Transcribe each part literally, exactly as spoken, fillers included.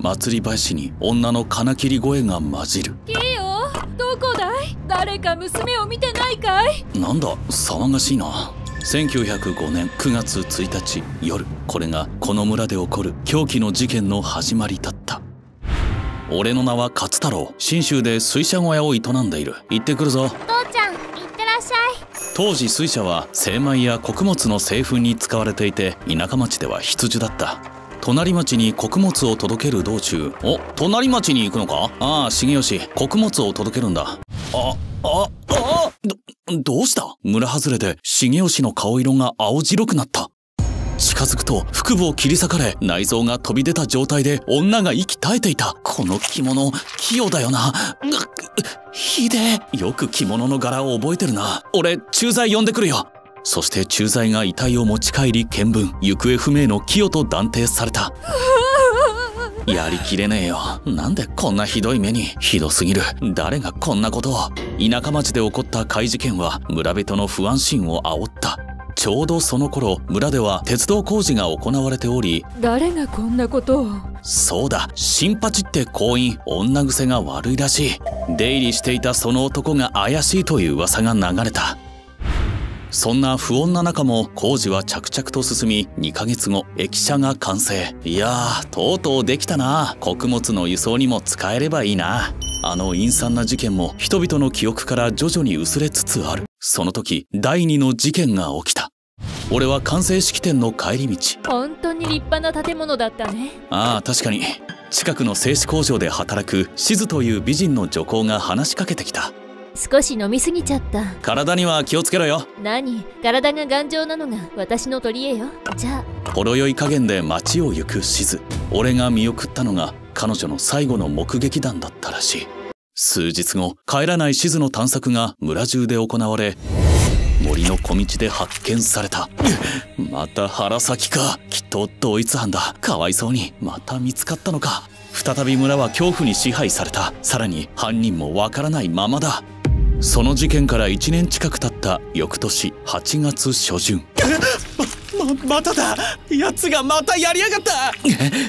祭り林に女の金切り声が混じる。 キヨ、どこだい？誰か娘を見てないかい？ なんだ騒がしいな。せんきゅうひゃくごねんくがつついたち夜、これがこの村で起こる狂気の事件の始まりだった。俺の名は勝太郎。信州で水車小屋を営んでいる。行ってくるぞ。 父ちゃん、行ってらっしゃい。 当時水車は精米や穀物の製粉に使われていて、田舎町では必需だった。隣町に穀物を届ける道中、お、隣町に行くのか？ああ、重吉、穀物を届けるんだ。あ、あ、あ、ど、どうした？村外れで重吉の顔色が青白くなった。近づくと腹部を切り裂かれ、内臓が飛び出た状態で女が息絶えていた。この着物、器用だよな。ひでえ。よく着物の柄を覚えてるな。俺、駐在呼んでくるよ。そして駐在が遺体を持ち帰り検分、行方不明のキヨと断定された。やりきれねえよ。なんでこんなひどい目に。ひどすぎる。誰がこんなことを。田舎町で起こった怪事件は村人の不安心を煽った。ちょうどその頃、村では鉄道工事が行われており、 誰がこんなことを。 そうだ、新八って工員、女癖が悪いらしい。出入りしていたその男が怪しいという噂が流れた。そんな不穏な中も工事は着々と進み、にかげつご、駅舎が完成。いやー、とうとうできたな。穀物の輸送にも使えればいいな。あの陰惨な事件も人々の記憶から徐々に薄れつつある。その時、第二の事件が起きた。俺は完成式典の帰り道。 本当に立派な建物だったね。 ああ、確かに。近くの製紙工場で働くしずという美人の女工が話しかけてきた。 少し飲みすぎちゃった。 体には気をつけろよ。 何？体が頑丈なのが私の取り柄よ。じゃあ。 ほろ酔い加減で街を行くしず。俺が見送ったのが彼女の最後の目撃談だったらしい。数日後、帰らないしずの探索が村中で行われ、森の小道で発見された。また腹先か。きっと同一犯だ。かわいそうに。また見つかったのか。再び村は恐怖に支配された。さらに犯人もわからないままだ。その事件からいちねん近く経った翌年はちがつしょじゅん。ま、ま、まただ。奴がまたやりやがった。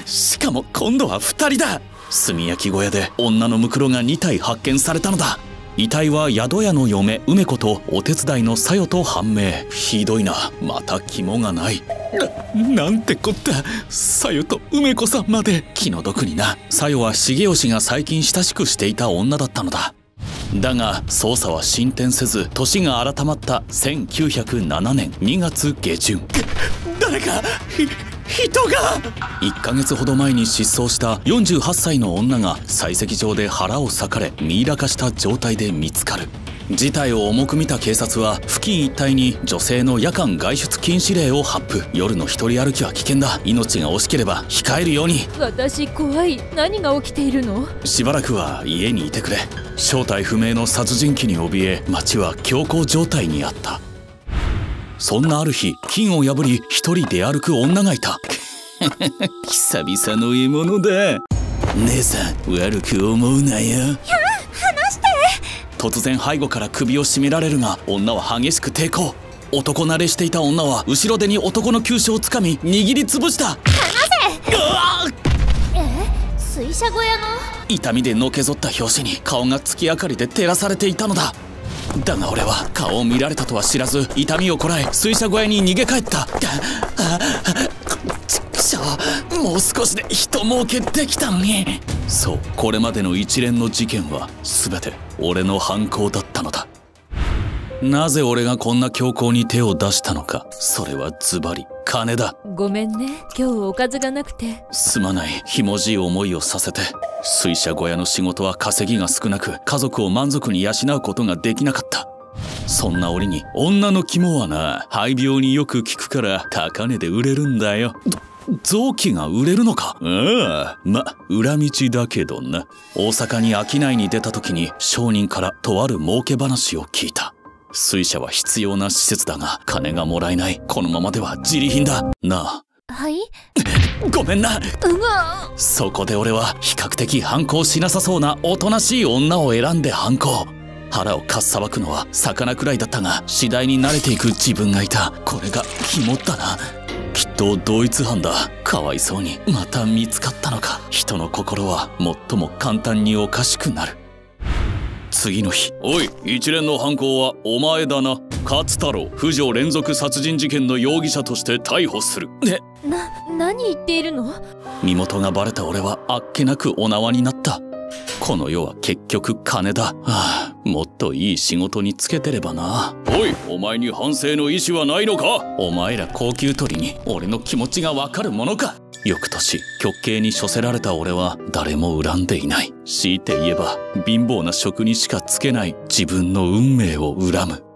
しかも今度はふたりだ。炭焼き小屋で女のムクロがにたい発見されたのだ。遺体は宿屋の嫁梅子とお手伝いのさよと判明。ひどいな。また肝がない。な、なんてこった。さよと梅子さんまで。気の毒にな。さよは重吉が最近親しくしていた女だったのだ。だが捜査は進展せず、年が改まったせんきゅうひゃくななねんにがつげじゅん。誰か人が。いっかげつほど前に失踪したよんじゅうはっさいの女が採石場で腹を裂かれミイラ化した状態で見つかる。事態を重く見た警察は付近一帯に女性の夜間外出禁止令を発布。夜の一人歩きは危険だ。命が惜しければ控えるように。 私怖い。何が起きているの？ しばらくは家にいてくれ。正体不明の殺人鬼に怯え、町は恐慌状態にあった。そんなある日、金を破り一人出歩く女がいた。久々の獲物だ。姉さん、悪く思うなよ。 いや、話して。 突然背後から首を絞められるが、女は激しく抵抗。男慣れしていた女は後ろ手に男の急所をつかみ握りつぶした。 離せ。うわえ、水車小屋の。 痛みでのけぞった拍子に顔が月明かりで照らされていたのだ。だが俺は顔を見られたとは知らず、痛みをこらえ水車小屋に逃げ帰った。ちくしょう、もう少しで人儲けできたのに。そう、これまでの一連の事件は全て俺の犯行だったのだ。なぜ俺がこんな凶行に手を出したのか、それはズバリ金だ。 ごめんね、今日おかずがなくて。 すまない。ひもじい思いをさせて。水車小屋の仕事は稼ぎが少なく、家族を満足に養うことができなかった。そんな折に女の肝はな、肺病によく効くから高値で売れるんだよ。臓器が売れるのか。ああ、ま、裏道だけどな。大阪に商いに出た時に商人からとある儲け話を聞いた。水車は必要な施設だが金がもらえない。このままでは自利品だなあ。 はい。 ごめんな。 うわ。 そこで俺は比較的反抗しなさそうなおとなしい女を選んで反抗。腹をかっさばくのは魚くらいだったが、次第に慣れていく自分がいた。これが肝だな。 きっと同一犯だ。かわいそうにまた見つかったのか。人の心は最も簡単におかしくなる。次の日、おい、一連の犯行はお前だな。勝太郎、婦女連続殺人事件の容疑者として逮捕する。ね、 な、何言っているの？ 身元がバレた俺はあっけなくお縄になった。この世は結局金だ。はあ、もっといい仕事につけてればな。おい、お前に反省の意思はないのか？お前ら高級取りに俺の気持ちがわかるものか？翌年、極刑に処せられた俺は誰も恨んでいない。強いて言えば貧乏な職にしかつけない自分の運命を恨む。